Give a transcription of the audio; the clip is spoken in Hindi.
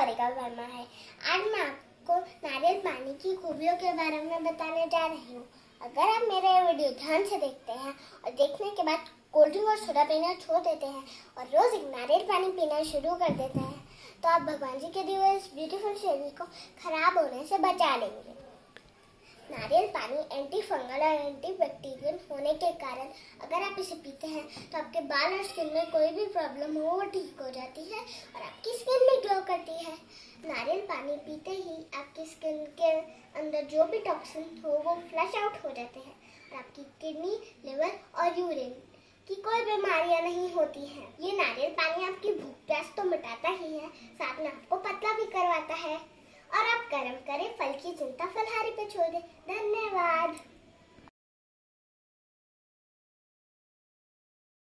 सारिका वर्मा है। आज मैं आपको नारियल पानी की खूबियों के बारे में बताने जा रही हूँ। अगर आप मेरा ये वीडियो ध्यान से देखते हैं और देखने के बाद कोल्ड ड्रिंक और सोडा पीना छोड़ देते हैं और रोज एक नारियल पानी पीना शुरू कर देते हैं तो आप भगवान जी के दिए हुए इस ब्यूटीफुल शरीर को खराब होने से बचा लेंगे। नारियल पानी एंटी फंगल और एंटी बैक्टीरियल होने के कारण अगर आप इसे पीते हैं तो आपके बाल और स्किन में कोई भी प्रॉब्लम हो वो ठीक हो जाती है और आपकी स्किन भी ग्लो करती है। नारियल पानी पीते ही आपकी स्किन के अंदर जो भी टॉक्सिन हो वो फ्लश आउट हो जाते हैं और आपकी किडनी, लिवर और यूरिन की कोई बीमारियां नहीं होती हैं। ये नारियल पानी आपकी भूख प्यास तो मिटाता ही है, साथ में आपको पतला भी करवाता है। और आप कर्म करें, फल की चिंता फलहारी पे छोड़ दें। धन्यवाद।